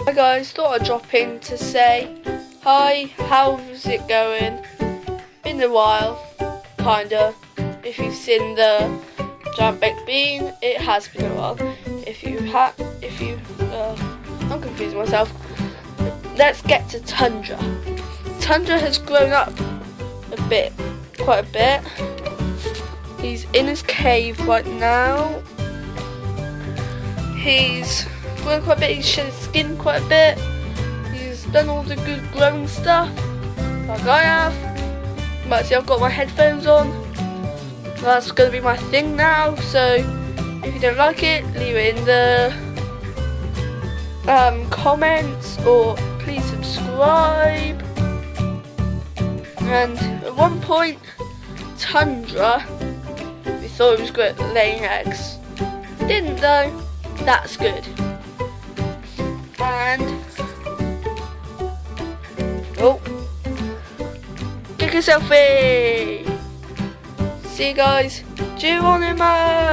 Hi guys, thought I'd drop in to say hi, how's it going? Been a while, kinda. If you've seen the giant baked bean, it has been a while. I'm confusing myself. Let's get to Tundra. Tundra has grown up quite a bit. He's in his cave right now. He's grown quite a bit, he's shed his skin quite a bit. He's done all the good growing stuff, like I have. You might see I've got my headphones on. That's going to be my thing now, so if you don't like it, leave it in the comments, or please subscribe. And at one point, Tundra, we thought it was great at laying eggs. It didn't though. That's good. And take a selfie. See you guys. Geronimo.